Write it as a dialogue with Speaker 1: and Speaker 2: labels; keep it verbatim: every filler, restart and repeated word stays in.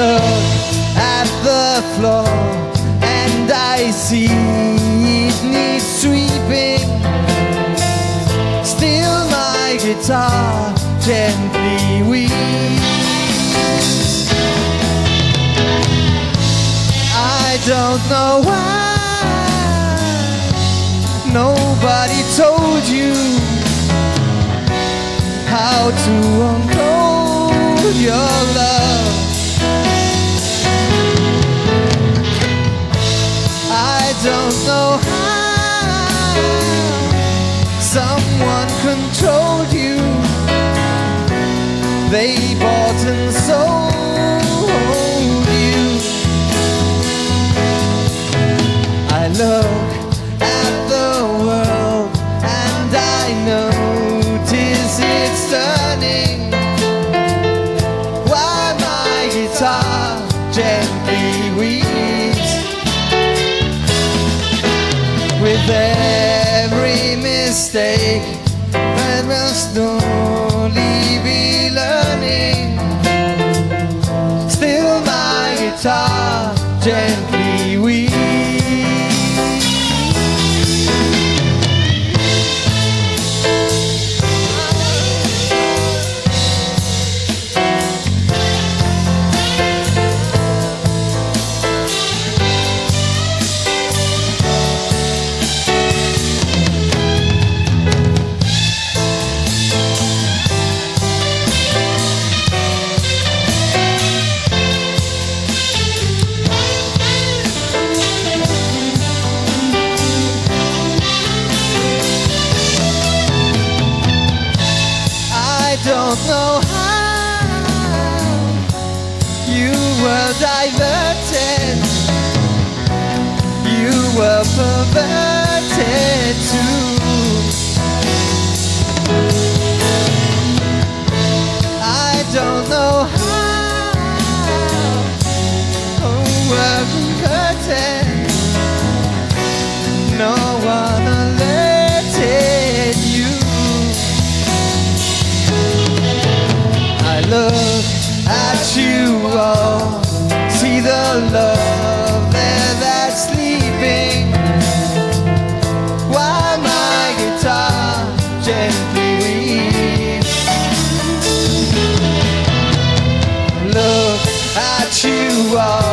Speaker 1: look at the floor and I see it needs sweeping. Still my guitar gently weeps. I don't know why nobody told you how to unload your love. I don't know how someone controlled you. They bought and sold you. I look at the world and I notice it's turning. Why my guitar gently weeps. With every mistake I must only be learning. Still my guitar gently weeps. I don't know how you were diverted, you were perverted too. I don't know how you were converted, no one alerted you. I look at you all, see the love there that's sleeping. While my guitar gently weeps. Look at you all,